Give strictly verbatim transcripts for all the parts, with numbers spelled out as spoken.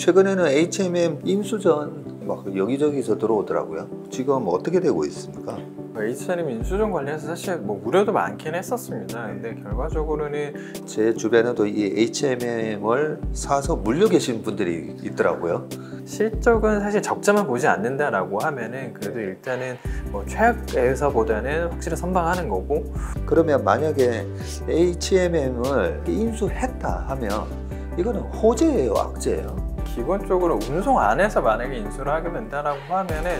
최근에는 에이치엠엠 인수전 막 여기저기서 들어오더라고요. 지금 어떻게 되고 있습니까? 에이치엠엠 인수전 관련해서 사실 뭐 우려도 많긴 했었습니다. 근데 결과적으로는 제 주변에도 이 에이치엠엠을 사서 물려 계신 분들이 있더라고요. 실적은 사실 적자만 보지 않는다라고 하면은 그래도 일단은 뭐 최악에서보다는 확실히 선방하는 거고. 그러면 만약에 에이치엠엠을 인수했다 하면 이거는 호재예요, 악재예요? 기본적으로 운송 안에서 만약에 인수를 하게 된다라고 하면은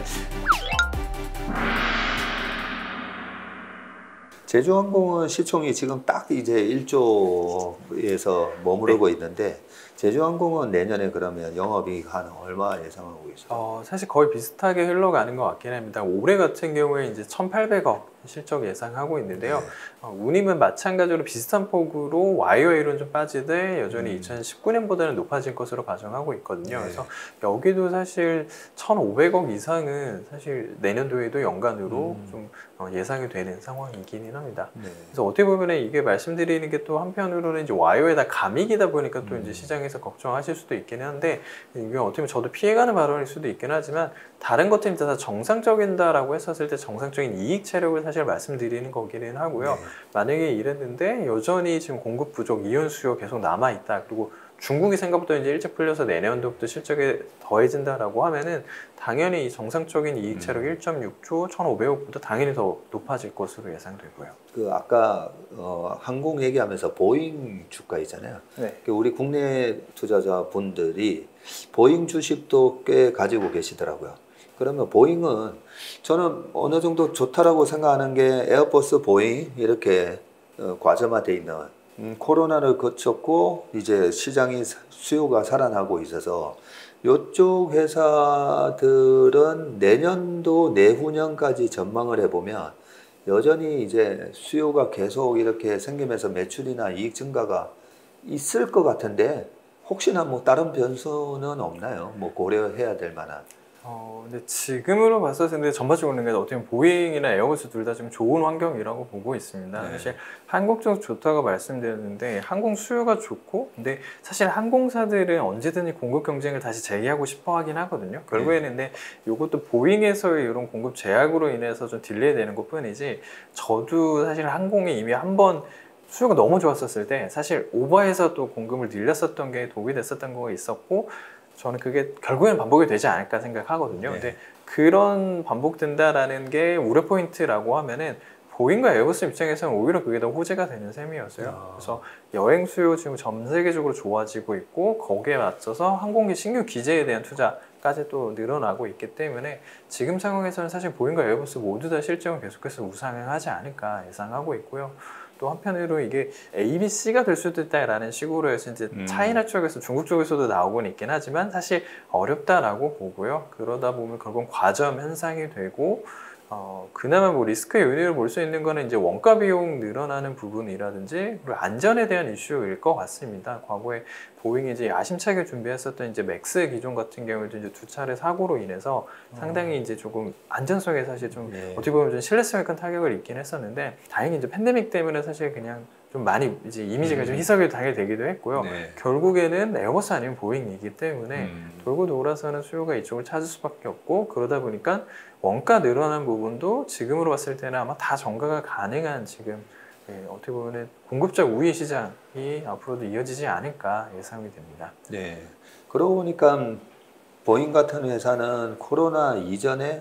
제주항공은 시총이 지금 딱 이제 일조에서 머무르고 네. 있는데 제주항공은 내년에 그러면 영업이익 한 얼마 예상하고 계세요? 어, 사실 거의 비슷하게 흘러가는 것 같긴 합니다. 올해 같은 경우에 이제 천팔백억 실적 예상하고 있는데요. 네. 어, 운임은 마찬가지로 비슷한 폭으로 와이와이로는 좀 빠지되 여전히 음. 이천십구 년보다는 높아질 것으로 가정하고 있거든요. 네. 그래서 여기도 사실 천오백억 이상은 사실 내년도에도 연간으로 음. 좀 어, 예상이 되는 상황이기는 합니다. 네. 그래서 어떻게 보면 이게 말씀드리는 게 또 한편으로는 이제 와이와이다 가미기다 보니까 또 음. 이제 시장에서 걱정하실 수도 있긴 한데, 이게 어떻게 보면 저도 피해가는 발언일 수도 있긴 하지만 다른 것들이 다 정상적인다라고 했었을 때 정상적인 이익 체력을 사실 말씀드리는 거기는 하고요. 네. 만약에 이랬는데 여전히 지금 공급 부족, 이연 수요 계속 남아 있다. 그리고 중국이 생각보다 이제 일찍 풀려서 내년도부터 실적이 더해진다라고 하면은 당연히 이 정상적인 이익 체력 음. 일 점 육 조 천오백억보다 당연히 더 높아질 것으로 예상되고요. 그 아까 어, 항공 얘기하면서 보잉 주가 있잖아요. 네. 우리 국내 투자자 분들이 보잉 주식도 꽤 가지고 계시더라고요. 그러면 보잉은 저는 어느 정도 좋다라고 생각하는 게 에어버스, 보잉 이렇게 어, 과점화돼 있는 음, 코로나를 거쳤고 이제 시장이 수요가 살아나고 있어서 이쪽 회사들은 내년도 내후년까지 전망을 해보면 여전히 이제 수요가 계속 이렇게 생기면서 매출이나 이익 증가가 있을 것 같은데 혹시나 뭐 다른 변수는 없나요? 뭐 고려해야 될 만한. 어, 근데 지금으로 봤었을 때 전반적으로 어떻게 보면 보잉이나 에어버스 둘 다 지금 좋은 환경이라고 보고 있습니다. 네. 사실 한국 쪽 좋다고 말씀드렸는데 항공 수요가 좋고, 근데 사실 항공사들은 언제든지 공급 경쟁을 다시 재개하고 싶어 하긴 하거든요. 결국에는 근데 이것도 보잉에서의 이런 공급 제약으로 인해서 좀 딜레이 되는 것 뿐이지, 저도 사실 항공이 이미 한번 수요가 너무 좋았었을 때 사실 오버해서 또 공급을 늘렸었던 게 도움이 됐었던 거가 있었고, 저는 그게 결국엔 반복이 되지 않을까 생각하거든요. 네. 근데 그런 반복된다라는 게 우려 포인트라고 하면은 보잉과 에어버스 입장에서는 오히려 그게 더 호재가 되는 셈이었어요. 아. 그래서 여행 수요 지금 전 세계적으로 좋아지고 있고, 거기에 맞춰서 항공기 신규 기재에 대한 투자까지 또 늘어나고 있기 때문에 지금 상황에서는 사실 보잉과 에어버스 모두 다 실적은 계속해서 우상향하지 않을까 예상하고 있고요. 또 한편으로 이게 에이, 비, C가 될 수도 있다라는 식으로 해서 이제 음. 차이나 쪽에서 중국 쪽에서도 나오곤 있긴 하지만 사실 어렵다라고 보고요. 그러다 보면 결국 과점 현상이 되고, 어, 그나마 뭐 리스크의 요인을 볼 수 있는 거는 이제 원가 비용 늘어나는 부분이라든지 그리고 안전에 대한 이슈일 것 같습니다. 과거에 보잉이 이제 야심차게 준비했었던 이제 맥스 기종 같은 경우에도 이제 두 차례 사고로 인해서 상당히 이제 조금 안전성에 사실 좀 네. 어떻게 보면 좀 신뢰성에 큰 타격을 입긴 했었는데, 다행히 이제 팬데믹 때문에 사실 그냥 좀 많이 이제 이미지가 음. 좀 희석이 당연히 되기도 했고요. 네. 결국에는 에어버스 아니면 보잉이기 때문에 음. 돌고 돌아서는 수요가 이쪽을 찾을 수밖에 없고, 그러다 보니까 원가 늘어난 부분도 지금으로 봤을 때는 아마 다 전가가 가능한 지금 예, 어떻게 보면 공급자 우위 시장이 앞으로도 이어지지 않을까 예상이 됩니다. 네. 그러고 보니까 보잉 같은 회사는 코로나 이전에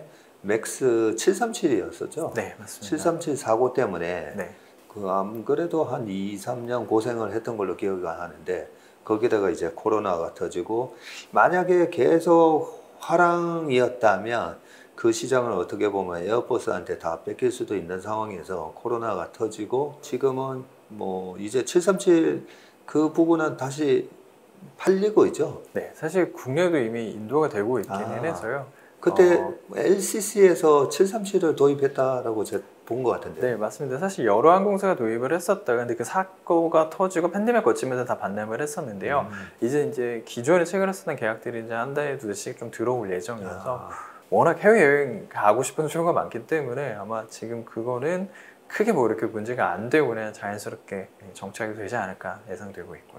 맥스 칠삼칠이었었죠. 네, 맞습니다. 칠삼칠 사고 때문에 네. 그 안 그래도 한 이, 삼 년 고생을 했던 걸로 기억이 하는데, 거기다가 이제 코로나가 터지고 만약에 계속 화랑이었다면 그 시장을 어떻게 보면 에어버스한테 다 뺏길 수도 있는 상황에서 코로나가 터지고, 지금은 뭐 이제 칠삼칠 그 부분은 다시 팔리고 있죠. 네, 사실 국내도 이미 인도가 되고 있기는 아, 해서요. 그때 어... 엘씨씨에서 칠삼칠을 도입했다라고 제가 본 것 같은데. 네, 맞습니다. 사실 여러 항공사가 도입을 했었다. 근데 그 사고가 터지고 팬데믹 거치면서 다 반납을 했었는데요. 음. 이제 이제 기존에 최근에 했었던 계약들이 이제 한 달에 두 대씩 좀 들어올 예정이어서 아. 워낙 해외여행 가고 싶은 수요가 많기 때문에 아마 지금 그거는 크게 뭐 이렇게 문제가 안 되고 그냥 자연스럽게 정착이 되지 않을까 예상되고 있고요.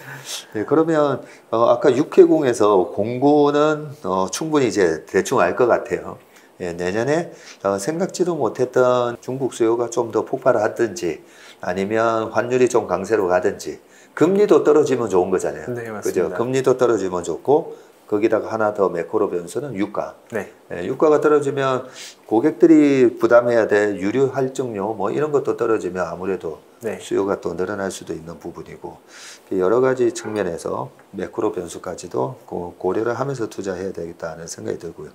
네, 그러면 어, 아까 육해공에서 공고는 어, 충분히 이제 대충 알 것 같아요. 예, 내년에 어, 생각지도 못했던 중국 수요가 좀 더 폭발하든지 아니면 환율이 좀 강세로 가든지 금리도 떨어지면 좋은 거잖아요. 네, 맞습니다. 그죠? 금리도 떨어지면 좋고 거기다가 하나 더 매크로 변수는 유가. 네. 예, 유가가 떨어지면 고객들이 부담해야 될 유류 할증료 뭐 이런 것도 떨어지면 아무래도 네. 수요가 또 늘어날 수도 있는 부분이고 여러 가지 측면에서 매크로 변수까지도 고려를 하면서 투자해야 되겠다는 생각이 들고요.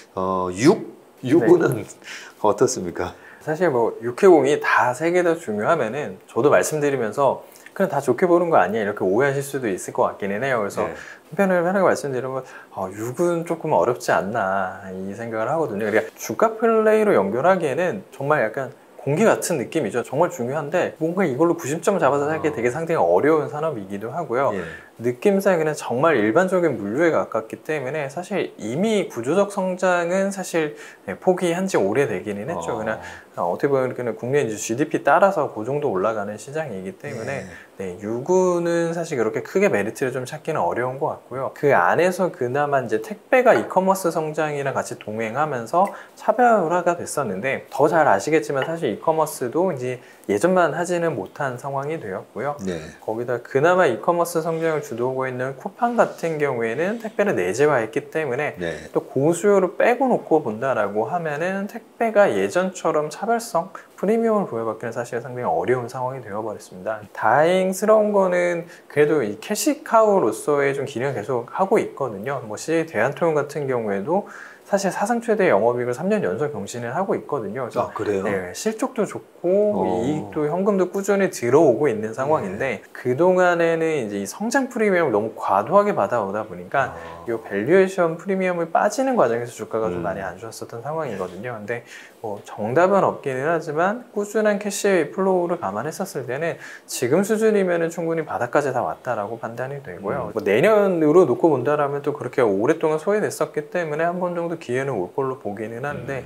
어, 육, 육은 네. 어떻습니까? 사실 뭐 육해공이 다 세 개 다 중요하면은 저도 말씀드리면서 그냥 다 좋게 보는 거 아니야 이렇게 오해하실 수도 있을 것 같기는 해요. 그래서 네. 한편을 하나가 말씀드리면 어, 육은 조금 어렵지 않나 이 생각을 하거든요. 그러니까 주가 플레이로 연결하기에는 정말 약간 공기 같은 느낌이죠. 정말 중요한데 뭔가 이걸로 구십 점 잡아서 하기 되게 상당히 어려운 산업이기도 하고요. 예. 느낌상 그냥 정말 일반적인 물류에 가깝기 때문에 사실 이미 구조적 성장은 사실 포기한 지 오래되기는 했죠. 어. 그냥 어떻게 보면 그냥 국내 이제 지디피 따라서 그 정도 올라가는 시장이기 때문에 예. 네, 유구는 사실 그렇게 크게 메리트를 좀 찾기는 어려운 것 같고요. 그 안에서 그나마 이제 택배가 이커머스 성장이랑 같이 동행하면서 차별화가 됐었는데 더 잘 아시겠지만 사실 이커머스도 이제 예전만 하지는 못한 상황이 되었고요. 네. 거기다 그나마 이커머스 성장을 주도하고 있는 쿠팡 같은 경우에는 택배를 내재화했기 때문에 네. 또 고수요를 빼고 놓고 본다라고 하면은 택배가 예전처럼 차별성, 프리미엄을 부여받기는 사실 상당히 어려운 상황이 되어버렸습니다. 다행스러운 거는 그래도 이 캐시카우로서의 좀 기능을 계속 하고 있거든요. 뭐 씨제이 대한통운 같은 경우에도 사실 사상 최대 영업이익을 삼 년 연속 경신을 하고 있거든요. 그래서 아, 그래요? 네, 실적도 좋고 오. 이익도 현금도 꾸준히 들어오고 있는 상황인데 네. 그 동안에는 이제 이 성장 프리미엄을 너무 과도하게 받아오다 보니까 아. 이 밸류에이션 프리미엄을 빠지는 과정에서 주가가 음. 좀 많이 안 좋았었던 상황이거든요. 근데 뭐 정답은 없기는 하지만 꾸준한 캐시 플로우를 감안했었을 때는 지금 수준이면은 충분히 바닥까지 다 왔다라고 판단이 되고요. 음. 뭐 내년으로 놓고 본다라면 또 그렇게 오랫동안 소외됐었기 때문에 한 번 정도 기회는 올 걸로 보기는 하는데 음.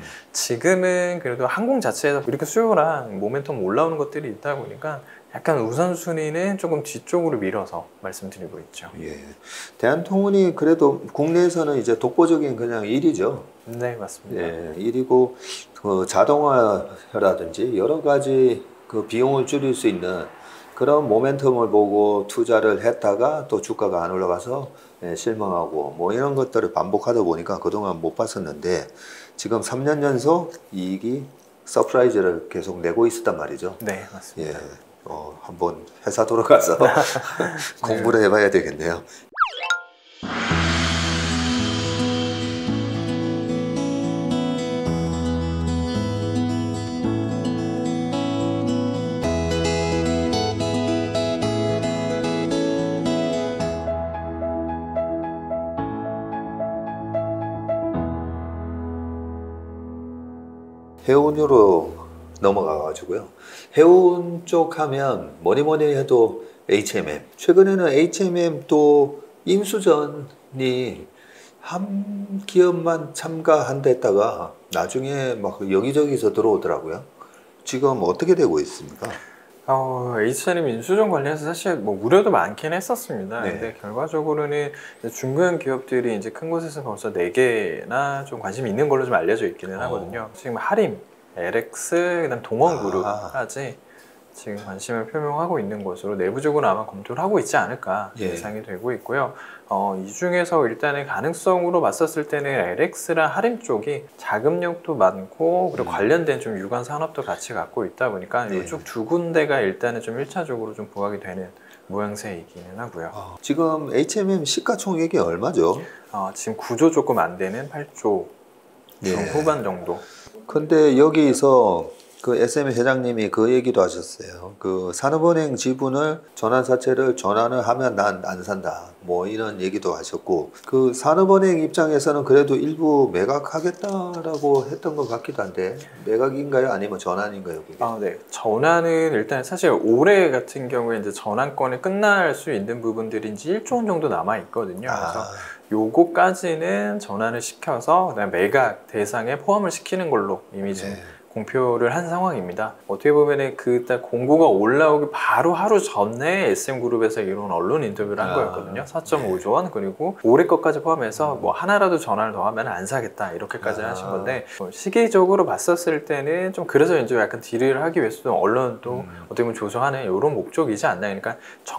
지금은 그래도 항공 자체에서 이렇게 수요랑 모멘텀 올라오는 것들이 있다 보니까 약간 우선순위는 조금 뒤쪽으로 밀어서 말씀드리고 있죠. 예. 대한통운이 그래도 국내에서는 이제 독보적인 그냥 일이죠. 네, 맞습니다. 예, 일이고 그 자동화라든지 여러 가지 그 비용을 줄일 수 있는 그런 모멘텀을 보고 투자를 했다가 또 주가가 안 올라가서 예, 실망하고 뭐 이런 것들을 반복하다 보니까 그동안 못 봤었는데 지금 삼 년 연속 이익이 서프라이즈를 계속 내고 있었단 말이죠. 네, 맞습니다. 예, 어, 한번 회사 돌아가서 공부를 네. 해봐야 되겠네요. 해운으로 넘어가 가지고요. 해운 쪽 하면 뭐니 뭐니 해도 에이치엠엠. 최근에는 에이치엠엠도 인수전이 한 기업만 참가한댔다가 나중에 막 여기저기서 들어오더라고요. 지금 어떻게 되고 있습니까? 어, 에이치엠엠 인수전 관련해서 사실 뭐 우려도 많긴 했었습니다. 네. 근데 결과적으로는 중견 기업들이 이제 큰 곳에서 벌써 네 개나 좀 관심이 있는 걸로 좀 알려져 있기는 어. 하거든요. 지금 하림, 엘엑스, 그다음 동원그룹까지 아. 지금 관심을 표명하고 있는 것으로 내부적으로 아마 검토를 하고 있지 않을까 예. 예상이 되고 있고요. 어, 이 중에서 일단은 가능성으로 봤었을 때는 엘엑스랑 하림 쪽이 자금력도 많고 그리고 음. 관련된 좀 유관 산업도 같이 갖고 있다 보니까 예. 이쪽 두 군데가 일단은 좀 일차적으로 좀 부각이 되는 모양새이기는 하고요. 어, 지금 에이치엠엠 시가총액이 얼마죠? 어, 지금 구조 조금 안 되는 팔 조 중후반 예. 정도. 근데 여기서 그 에스엠 회장님이 그 얘기도 하셨어요. 그 산업은행 지분을 전환사채를 전환을 하면 난 안 산다. 뭐 이런 얘기도 하셨고 그 산업은행 입장에서는 그래도 일부 매각하겠다라고 했던 것 같기도 한데 매각인가요? 아니면 전환인가요? 그게? 아, 네. 전환은 일단 사실 올해 같은 경우에 이제 전환권이 끝날 수 있는 부분들이 이제 일 조 원 정도 남아 있거든요. 아. 그래서 요거까지는 전환을 시켜서 그다음 매각 대상에 포함을 시키는 걸로 이미 지금 네. 공표를 한 상황입니다. 어떻게 보면 그때 공고가 올라오기 바로 하루 전에 에스엠그룹에서 이런 언론 인터뷰를 한 아, 거였거든요. 사 점 오조 원, 그리고 올해 것까지 포함해서 뭐 하나라도 전화를 더 하면 안 사겠다 이렇게까지 아. 하신 건데, 뭐 시기적으로 봤었을 때는 좀 그래서 이제 약간 딜을 하기 위해서도 언론도 음. 어떻게 보면 조성하는 이런 목적이지 않나. 그러니까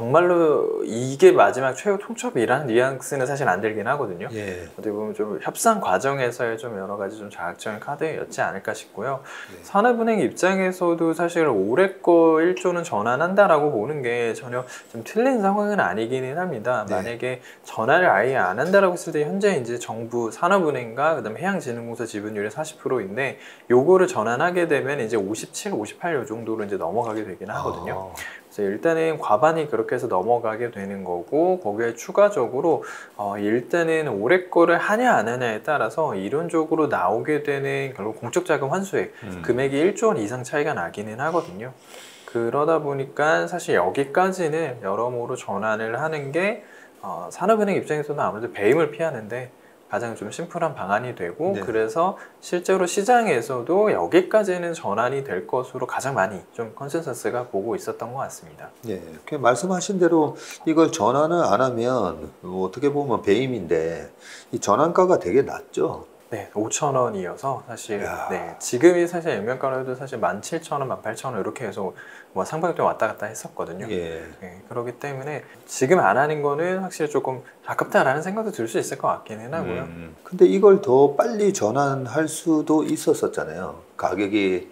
정말로 이게 마지막 최후 통첩이라는 뉘앙스는 사실 안 들긴 하거든요. 예. 어떻게 보면 좀 협상 과정에서의 좀 여러 가지 좀 자극적인 카드였지 않을까 싶고요. 네. 산업은행 입장에서도 사실 올해 거 일 조는 전환한다라고 보는 게 전혀 좀 틀린 상황은 아니기는 합니다. 네. 만약에 전환을 아예 안 한다라고 했을 때 현재 이제 정부 산업은행과 그다음에 해양진흥공사 지분율이 사십 퍼센트인데 요거를 전환하게 되면 이제 오십칠, 오십팔 요 정도로 이제 넘어가게 되긴 하거든요. 아. 그래서 일단은 과반이 그렇게 해서 넘어가게 되는 거고, 거기에 추가적으로 어 일단은 올해 거를 하냐 안 하냐에 따라서 이론적으로 나오게 되는 결국 공적자금 환수액 음. 금액이 일 조 원 이상 차이가 나기는 하거든요. 그러다 보니까 사실 여기까지는 여러모로 전환을 하는 게 어 산업은행 입장에서는 아무래도 배임을 피하는데 가장 좀 심플한 방안이 되고, 네. 그래서 실제로 시장에서도 여기까지는 전환이 될 것으로 가장 많이 좀 컨센서스가 보고 있었던 것 같습니다. 예, 그 말씀하신 대로 이걸 전환을 안 하면 뭐 어떻게 보면 배임인데 이 전환가가 되게 낮죠. 네, 오천 원이어서 사실 야. 네, 지금이 사실 액면가로도 사실 만 칠천 원, 만 팔천 원 이렇게 해서 뭐 상반기 동안 왔다 갔다 했었거든요. 예. 네, 그렇기 때문에 지금 안 하는 거는 확실히 조금 아깝다라는 생각도 들 수 있을 것 같기는 하고요. 음, 근데 이걸 더 빨리 전환할 수도 있었었잖아요. 가격이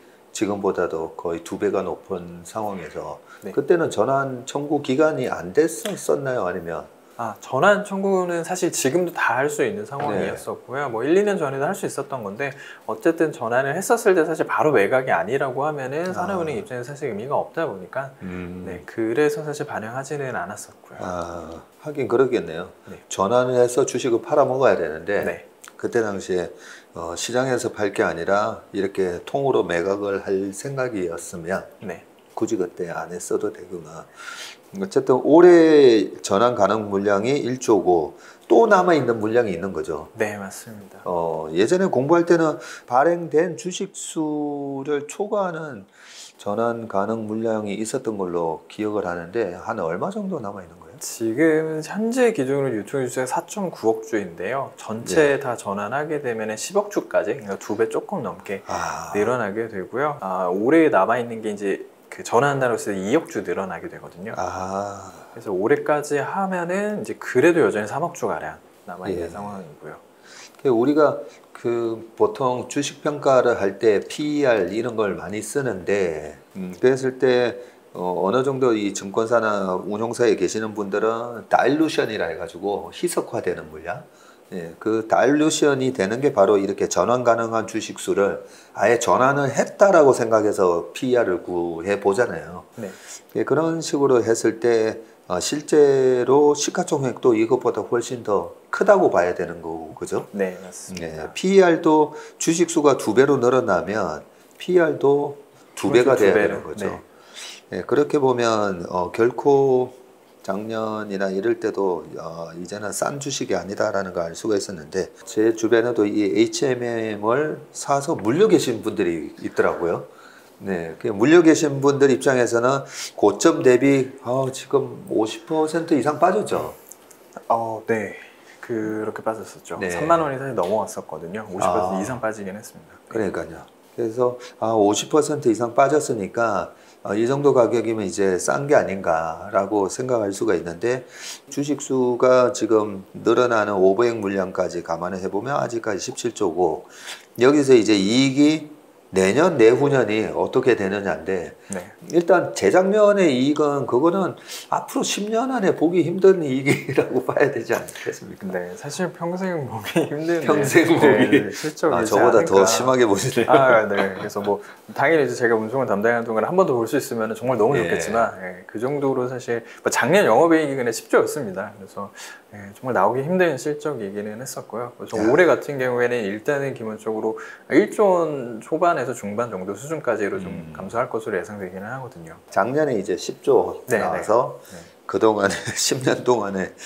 지금보다도 거의 두 배가 높은 상황에서 네. 그때는 전환 청구 기간이 안 됐었나요? 아니면 아, 전환 청구는 사실 지금도 다 할 수 있는 상황이었었고요. 뭐 일, 이 년 전에도 할 수 있었던 건데, 어쨌든 전환을 했었을 때 사실 바로 매각이 아니라고 하면은 산업은행 아. 입장에서 사실 의미가 없다 보니까 음, 네, 그래서 사실 반영하지는 않았었고요. 아, 하긴 그러겠네요. 네. 전환을 해서 주식을 팔아 먹어야 되는데 네. 그때 당시에 어, 시장에서 팔 게 아니라 이렇게 통으로 매각을 할 생각이었으면 네. 굳이 그때 안 했어도 되구나. 어쨌든 올해 전환 가능 물량이 일 조고 또 남아있는 물량이 있는 거죠. 네, 맞습니다. 어, 예전에 공부할 때는 발행된 주식 수를 초과하는 전환 가능 물량이 있었던 걸로 기억을 하는데 한 얼마 정도 남아있는 거예요? 지금 현재 기준으로 유통 주수가 사 점 구억 주인데요. 전체 네. 다 전환하게 되면 십억 주까지, 그러니까 두 배 조금 넘게 아, 늘어나게 되고요. 아, 올해 남아있는 게 이제 그 전환한다고 해서 이억 주 늘어나게 되거든요. 아, 그래서 올해까지 하면은 이제 그래도 여전히 삼억 주 가량 남아있는 예. 상황이고요. 우리가 그 보통 주식 평가를 할 때 피이알 이런 걸 많이 쓰는데 음, 그랬을 때 어, 어느 정도 이 증권사나 운용사에 계시는 분들은 다일루션이라 해가지고 희석화되는 물량, 예, 그 다일루션이 되는 게 바로 이렇게 전환 가능한 주식 수를 아예 전환을 했다라고 생각해서 피이알을 구해 보잖아요. 네. 예, 그런 식으로 했을 때 어, 실제로 시가총액도 이것보다 훨씬 더 크다고 봐야 되는 거고, 그죠? 네, 맞습니다. 예, 피이알도 주식 수가 두 배로 늘어나면 피이알도 두 배가 그렇죠, 두 돼야 배를, 되는 거죠. 네. 예, 그렇게 보면 어, 결코 작년이나 이럴 때도 어, 이제는 싼 주식이 아니다라는 걸 알 수가 있었는데 제 주변에도 이 에이치엠엠을 사서 물려 계신 분들이 있더라고요. 네, 그 물려 계신 분들 입장에서는 고점 대비 어, 지금 오십 퍼센트 이상 빠졌죠. 어, 네. 그렇게 빠졌었죠. 네. 삼만 원이 사실 넘어갔었거든요. 오십 퍼센트 아. 이상 빠지긴 했습니다. 그러니까요. 그래서 아, 오십 퍼센트 이상 빠졌으니까 어, 이 정도 가격이면 이제 싼 게 아닌가라고 생각할 수가 있는데 주식 수가 지금 늘어나는 오백 물량까지 감안해 보면 아직까지 십칠 조고 여기서 이제 이익이 내년 내후년이 어떻게 되느냐인데 네. 일단 재작년의 이익은 그거는 앞으로 십 년 안에 보기 힘든 이익이라고 봐야 되지 않겠습니까? 네, 사실 평생 보기 힘든 평생 보기. 네, 실적이지 아, 저보다 않을까. 더 심하게 보시네요. 아, 네. 그래서 뭐 당연히 이제 제가 운송을 담당하는 동안 한 번 더 볼 수 있으면 정말 너무 예. 좋겠지만 예, 그 정도로 사실 뭐 작년 영업이익이 그냥 십 조였습니다. 그래서 예, 정말 나오기 힘든 실적이기는 했었고요. 그래서 야. 올해 같은 경우에는 일단은 기본적으로 일 조 원 초반에서 중반 정도 수준까지로 좀 음. 감소할 것으로 예상되기는 하거든요. 작년에 이제 십 조 네, 나와서 네. 네. 그동안에 십 년 동안에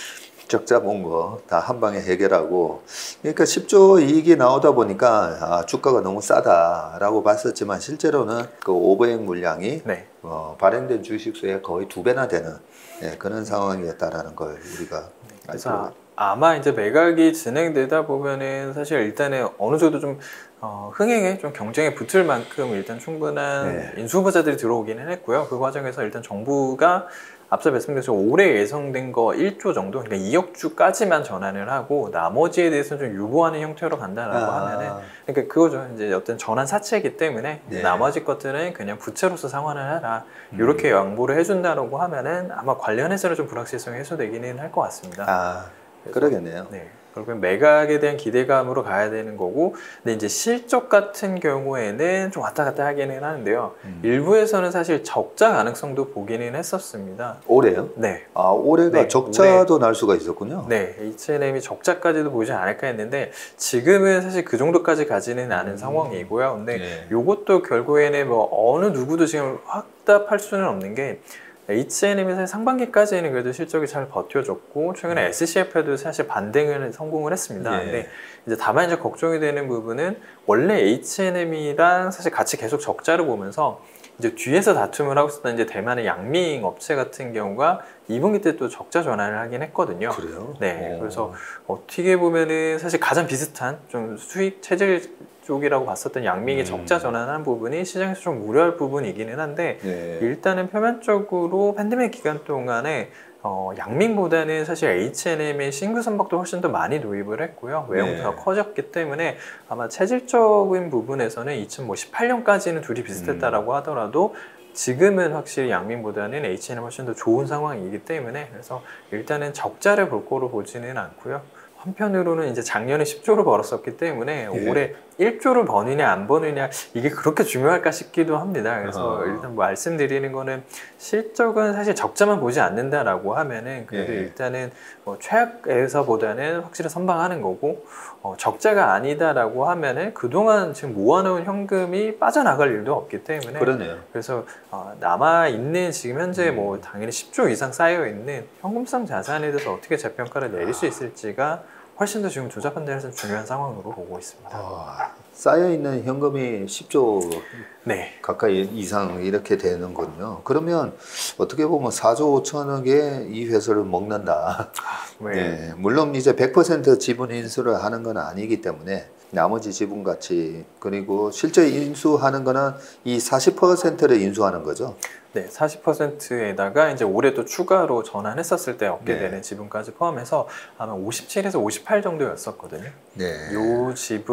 적자 본 거 다 한 방에 해결하고, 그러니까 십조 이익이 나오다 보니까 아, 주가가 너무 싸다라고 봤었지만 실제로는 그 오버행 물량이 네. 어, 발행된 주식수의 거의 두 배나 되는 예, 그런 상황이었다라는 걸 우리가 그래서 알고 아마 이제 매각이 진행되다 보면은 사실 일단은 어느 정도 좀 어, 흥행에 좀 경쟁에 붙을 만큼 일단 충분한 네. 인수 후보자들이 들어오기는 했고요. 그 과정에서 일단 정부가 앞서 말씀드렸죠. 올해 예상된 거 일조 정도, 그러니까 이억 주까지만 전환을 하고 나머지에 대해서는 좀 유보하는 형태로 간다라고 아. 하면은, 그러니까 그거죠. 이제 어떤 전환 사채이기 때문에 네. 나머지 것들은 그냥 부채로서 상환을 하라. 음. 이렇게 양보를 해준다라고 하면은 아마 관련해서는 좀 불확실성이 해소되기는 할 것 같습니다. 아, 그러겠네요. 네. 그리고 매각에 대한 기대감으로 가야 되는 거고, 근데 이제 실적 같은 경우에는 좀 왔다 갔다 하기는 하는데요. 음. 일부에서는 사실 적자 가능성도 보기는 했었습니다. 올해요? 네. 아, 올해가 네, 적자도 올해. 날 수가 있었군요. 네, 에이치앤엠이 적자까지도 보지 않을까 했는데 지금은 사실 그 정도까지 가지는 않은 음. 상황이고요. 근데 네. 이것도 결국에는 뭐 어느 누구도 지금 확답할 수는 없는 게. 에이치앤엠이 사실 상반기까지는 그래도 실적이 잘 버텨줬고 최근에 음. 에스씨에프에도 사실 반등을 성공을 했습니다. 예. 근데 이제 다만 이제 걱정이 되는 부분은 원래 에이치앤엠이랑 사실 같이 계속 적자를 보면서 이제 뒤에서 다툼을 하고 있었던 이제 대만의 양밍 업체 같은 경우가 이 분기 때 또 적자 전환을 하긴 했거든요. 그래요? 네. 오. 그래서 어떻게 보면은 사실 가장 비슷한 좀 수익 체질 쪽이라고 봤었던 양밍이 음. 적자 전환한 부분이 시장에서 좀 우려할 부분이기는 한데 네. 일단은 표면적으로 팬데믹 기간 동안에 어, 양밍보다는 사실 에이치앤엠의 신규 선박도 훨씬 더 많이 도입을 했고요. 외형도 더 네. 커졌기 때문에 아마 체질적인 부분에서는 이천십팔 년까지는 둘이 비슷했다라고 음. 하더라도 지금은 확실히 양밍보다는 에이치앤엠이 훨씬 더 좋은 상황이기 때문에 그래서 일단은 적자를 볼 거로 보지는 않고요. 한편으로는 이제 작년에 십조를 벌었었기 때문에 예. 올해 일조를 버느냐 안 버느냐 이게 그렇게 중요할까 싶기도 합니다. 그래서 어. 일단 뭐 말씀드리는 거는 실적은 사실 적자만 보지 않는다라고 하면은 그래도 예. 일단은 뭐 최악에서보다는 확실히 선방하는 거고 어, 적자가 아니다라고 하면은 그동안 지금 모아놓은 현금이 빠져나갈 일도 없기 때문에 그러네요. 그래서 어, 남아 있는 지금 현재 음. 뭐 당연히 십조 이상 쌓여 있는 현금성 자산에 대해서 어떻게 재평가를 내릴 수 있을지가 훨씬 더 지금 투자 판단에서 중요한 상황으로 보고 있습니다. 아, 쌓여있는 현금이 십조 네. 가까이 이상 이렇게 되는군요. 그러면 어떻게 보면 사조 오천억에 이 회사를 먹는다. 아, 네. 물론 이제 백 퍼센트 지분 인수를 하는 건 아니기 때문에 나머지 지분 가치 그리고 실제 인수하는 거는 이 사십 퍼센트를 인수하는 거죠. 네, 사십 퍼센트에다가 이제 올해도 추가로 전환했었을 때 얻게 네. 되는 지분까지 포함해서 아마 오십칠에서 오십팔 정도였었거든요. 네. 요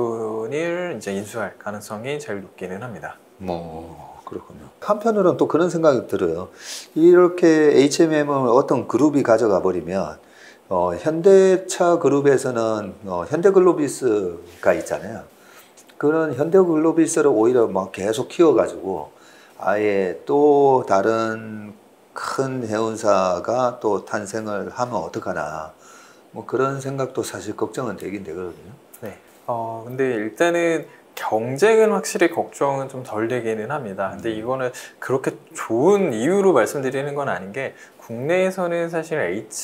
지분을 이제 인수할 가능성이 제일 높기는 합니다. 뭐 그렇군요. 한편으로는 또 그런 생각이 들어요. 이렇게 에이치엠을 어떤 그룹이 가져가 버리면 어, 현대차 그룹에서는 어, 현대글로비스가 있잖아요. 그런 현대글로비스를 오히려 막 계속 키워가지고 아예 또 다른 큰 해운사가 또 탄생을 하면 어떡하나 뭐 그런 생각도 사실 걱정은 되긴 되거든요. 네. 어 근데 일단은 경쟁은 확실히 걱정은 좀 덜 되기는 합니다. 근데 이거는 그렇게 좋은 이유로 말씀드리는 건 아닌 게 국내에서는 사실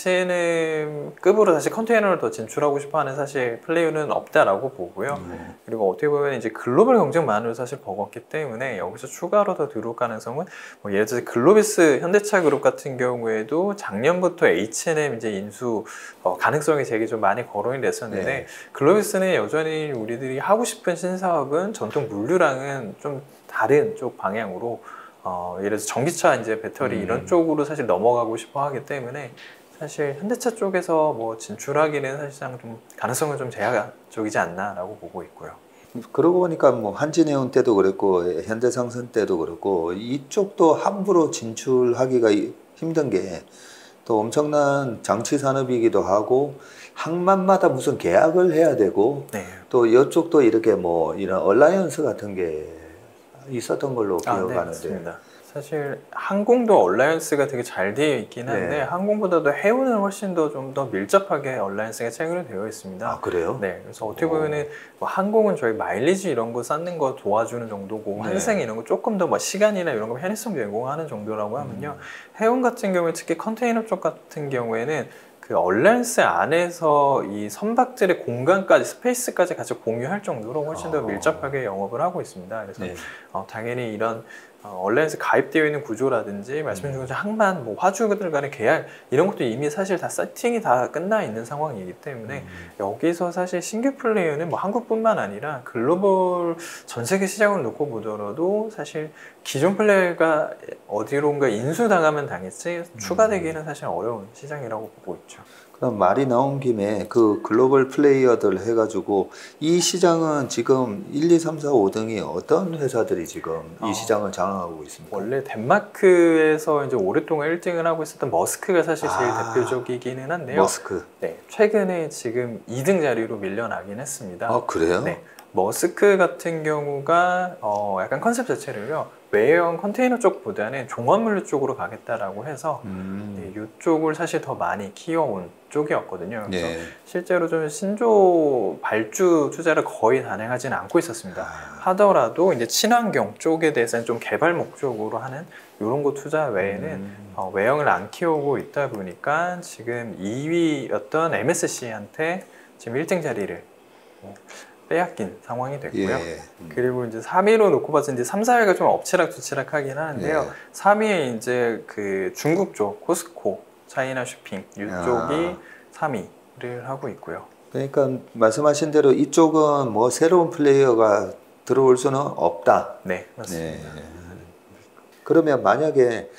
에이치앤엠급으로 사실 컨테이너를 더 진출하고 싶어하는 사실 플레이어는 없다라고 보고요. 음. 그리고 어떻게 보면 이제 글로벌 경쟁만으로 사실 버겁기 때문에 여기서 추가로 더 들어올 가능성은 뭐 예를 들어 글로비스 현대차 그룹 같은 경우에도 작년부터 에이치앤엠 이제 인수 어, 가능성이 되게 좀 많이 거론이 됐었는데 네. 글로비스는 여전히 우리들이 하고 싶은 신사업은 전통 물류랑은 좀 다른 쪽 방향으로 어, 예를 들어서 전기차 이제 배터리 음. 이런 쪽으로 사실 넘어가고 싶어 하기 때문에 사실 현대차 쪽에서 뭐 진출하기는 사실상 좀 가능성은 좀 제한적이지 않나라고 보고 있고요. 그러고 보니까 뭐 한진해운 때도 그랬고 현대상선 때도 그렇고 이쪽도 함부로 진출하기가 힘든 게 또 엄청난 장치 산업이기도 하고 항만마다 무슨 계약을 해야 되고 네. 또 이쪽도 이렇게 뭐 이런 얼라이언스 같은 게 있었던 걸로 기억하는데 아, 네, 사실 항공도 얼라이언스가 되게 잘 되어 있긴 한데 네. 항공보다도 해운은 훨씬 더 좀 더 밀접하게 얼라이언스가 체결이 되어 있습니다. 아 그래요? 네, 그래서 어떻게 보면은 뭐 항공은 저희 마일리지 이런 거 쌓는 거 도와주는 정도고 네. 환승 이런 거 조금 더 뭐 시간이나 이런 거 편의성 제공하는 정도라고 하면요. 음. 해운 같은 경우에 특히 컨테이너 쪽 같은 경우에는 그 얼라이언스 안에서 이 선박들의 공간까지 스페이스까지 같이 공유할 정도로 훨씬 더 밀접하게 영업을 하고 있습니다. 그래서 네. 어, 당연히 이런 어, 얼라이언스 가입되어 있는 구조라든지 말씀 주신 항만, 뭐 화주들 간의 계약 이런 것도 이미 사실 다 세팅이 다 끝나 있는 상황이기 때문에 음. 여기서 사실 신규 플레이어는 뭐 한국뿐만 아니라 글로벌 전 세계 시장을 놓고 보더라도 사실 기존 플레이어가 어디론가 인수당하면 당했지 음. 추가되기는 사실 어려운 시장이라고 보고 있죠. 그럼 말이 나온 김에 그 글로벌 플레이어들 해가지고 이 시장은 지금 일, 이, 삼, 사, 오 등이 어떤 회사들이 지금 이 시장을 장악하고 있습니까? 원래 덴마크에서 이제 오랫동안 일 등을 하고 있었던 머스크가 사실 제일 아, 대표적이기는 한데요. 머스크. 네, 최근에 지금 이 등 자리로 밀려나긴 했습니다. 아, 그래요? 네. 머스크 같은 경우가 어 약간 컨셉 자체를요 외형 컨테이너 쪽보다는 종합물류 쪽으로 가겠다라고 해서 음. 네, 이쪽을 사실 더 많이 키워온 쪽이었거든요. 그래서 네. 실제로 좀 신조 발주 투자를 거의 단행하지는 않고 있었습니다. 아. 하더라도 이제 친환경 쪽에 대해서는 좀 개발 목적으로 하는 이런 거 투자 외에는 음. 어, 외형을 안 키우고 있다 보니까 지금 이 위였던 엠에스씨한테 지금 일 등 자리를 어, 빼앗긴 상황이 됐고요. 예. 음. 그리고 이제 삼 위로 놓고 봤을 때 삼, 사 위가 좀 엎치락뒤치락 하긴 하는데요. 예. 삼 위에 이제 그 중국 쪽 코스코, 차이나 쇼핑 이쪽이 아. 삼 위를 하고 있고요. 그러니까 말씀하신 대로 이쪽은 뭐 새로운 플레이어가 들어올 수는 없다. 네, 맞습니다. 네. 그러면 만약에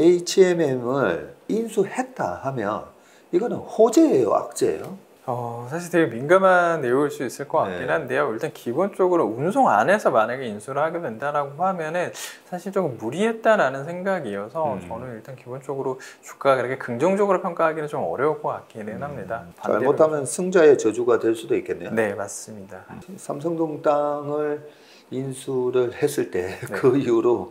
에이치엠엠을 인수했다 하면 이거는 호재예요, 악재예요? 어, 사실 되게 민감한 내용일 수 있을 것 같긴 네. 한데요. 일단 기본적으로 운송 안에서 만약에 인수를 하게 된다라고 하면은 사실 조금 무리했다라는 생각이어서 음. 저는 일단 기본적으로 주가가 그렇게 긍정적으로 평가하기는 좀 어려울 것 같기는 음. 합니다. 잘못하면 승자의 저주가 될 수도 있겠네요. 네, 맞습니다. 삼성동 땅을 인수를 했을 때 그 네. 이후로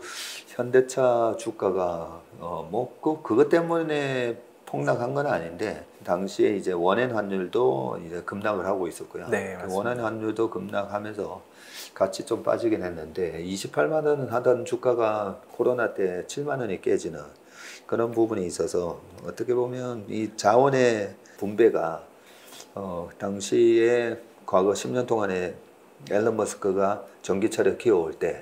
현대차 주가가 어, 뭐 그, 그것 때문에 폭락한 건 아닌데 당시에 이제 원엔 환율도 이제 급락을 하고 있었고요. 네, 원엔 환율도 급락하면서 같이 좀 빠지긴 했는데 이십팔만 원 하던 주가가 코로나 때 칠만 원이 깨지는 그런 부분이 있어서 어떻게 보면 이 자원의 분배가 어, 당시에 과거 십 년 동안에 앨런 머스크가 전기차를 키워올 때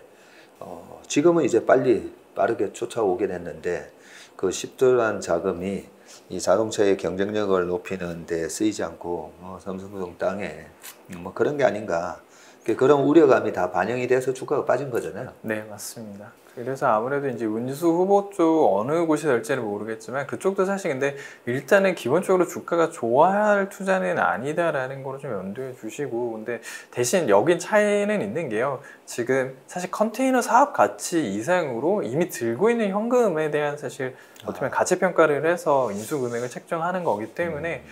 어, 지금은 이제 빨리 빠르게 쫓아오긴 했는데 그 십조란 자금이 이 자동차의 경쟁력을 높이는 데 쓰이지 않고 뭐 삼성동 땅에 뭐 그런 게 아닌가 그런 우려감이 다 반영이 돼서 주가가 빠진 거잖아요. 네, 맞습니다. 그래서 아무래도 이제 운수 후보 쪽 어느 곳이 될지는 모르겠지만 그쪽도 사실 근데 일단은 기본적으로 주가가 좋아할 투자는 아니다라는 거를 좀 염두에 주시고 근데 대신 여긴 차이는 있는 게요. 지금 사실 컨테이너 사업 가치 이상으로 이미 들고 있는 현금에 대한 사실 어떻게 보면 가치 평가를 해서 인수 금액을 책정하는 거기 때문에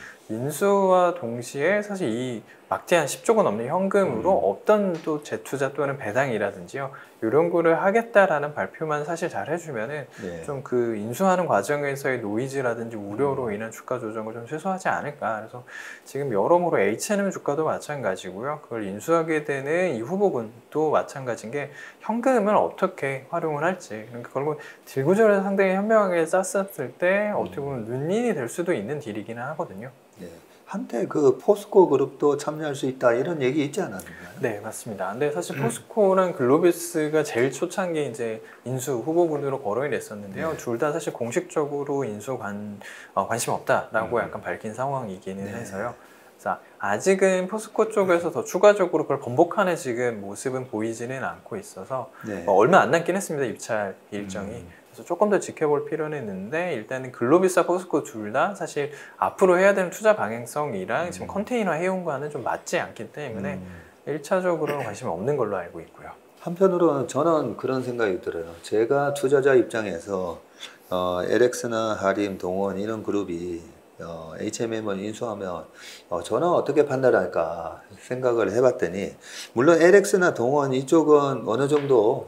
인수와 동시에 사실 이 막대한 십조 원 넘는 현금으로 음. 어떤 또 재투자 또는 배당이라든지요 이런 거를 하겠다라는 발표만 사실 잘 해주면은 네. 좀 그 인수하는 과정에서의 노이즈라든지 우려로 인한 주가 조정을 좀 최소화하지 않을까. 그래서 지금 여러모로 에이치앤엠 주가도 마찬가지고요. 그걸 인수하게 되는 이 후보군도 마찬가지인 게 현금을 어떻게 활용을 할지. 그러니까 결국 딜구조를 상당히 현명하게 짰었을 때 어떻게 보면 윈윈이 될 수도 있는 딜이기는 하거든요. 네. 한때 그 포스코 그룹도 참여할 수 있다 이런 얘기 있지 않았나요? 네, 맞습니다. 근데 사실 포스코랑 글로비스가 제일 초창기 이제 인수 후보군으로 거론이 됐었는데요. 네. 둘 다 사실 공식적으로 인수 관, 어, 관심 없다라고 음. 약간 밝힌 상황이기는 네. 해서요. 자, 아직은 포스코 쪽에서 더 추가적으로 그걸 번복하는 지금 모습은 보이지는 않고 있어서 네. 어, 얼마 안 남긴 했습니다. 입찰 일정이. 음. 그래서 조금 더 지켜볼 필요는 있는데 일단은 글로비스와 포스코 둘 다 사실 앞으로 해야 되는 투자 방향성이랑 음. 지금 컨테이너 해운과는 좀 맞지 않기 때문에 음. 일 차적으로는 관심이 없는 걸로 알고 있고요. 한편으로는 저는 그런 생각이 들어요. 제가 투자자 입장에서 어, 엘엑스나 하림, 동원 이런 그룹이 어, 에이치엠엠을 인수하면 어, 저는 어떻게 판단할까 생각을 해봤더니 물론 엘엑스나 동원 이쪽은 어느 정도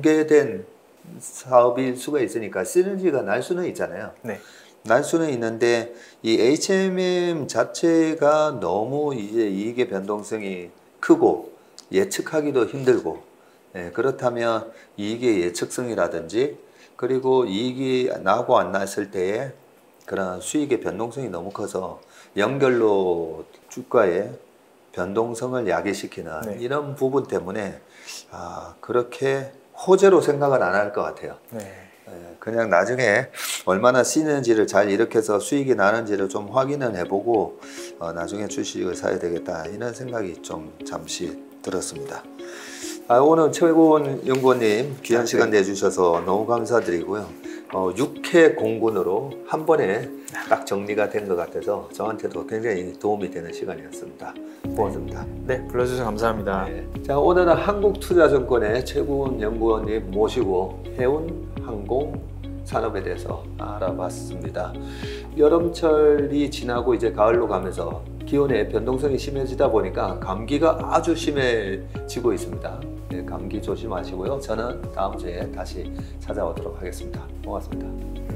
연계된 사업일 수가 있으니까 시너지가 날 수는 있잖아요. 네. 날 수는 있는데 이 에이치엠엠 자체가 너무 이제 이익의 변동성이 크고 예측하기도 힘들고 예, 그렇다면 이익의 예측성이라든지 그리고 이익이 나고 안 났을 때의 그런 수익의 변동성이 너무 커서 연결로 주가의 변동성을 야기시키는 네. 이런 부분 때문에 아, 그렇게 호재로 생각을 안 할 것 같아요. 네. 그냥 나중에 얼마나 시너지를 잘 일으켜서 수익이 나는지를 좀 확인을 해보고 어, 나중에 주식을 사야 되겠다 이런 생각이 좀 잠시 들었습니다. 아, 오늘 최고원 연구원님 귀한 시간 내주셔서 너무 감사드리고요. 어, 육 회 공군으로 한 번에 딱 정리가 된 것 같아서 저한테도 굉장히 도움이 되는 시간이었습니다. 고맙습니다. 네, 불러주셔서 감사합니다. 네. 자, 오늘은 한국투자증권의 최고원 연구원님 모시고 해운 항공 산업에 대해서 알아봤습니다. 여름철이 지나고 이제 가을로 가면서 기온의 변동성이 심해지다 보니까 감기가 아주 심해지고 있습니다. 네, 감기 조심하시고요. 저는 다음 주에 다시 찾아오도록 하겠습니다. 고맙습니다.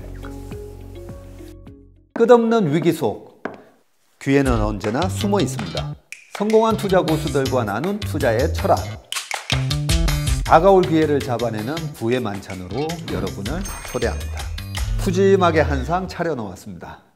끝없는 위기 속 기회는 언제나 숨어 있습니다. 성공한 투자 고수들과 나눈 투자의 철학. 다가올 기회를 잡아내는 부의 만찬으로 여러분을 초대합니다. 푸짐하게 한 상 차려놓았습니다.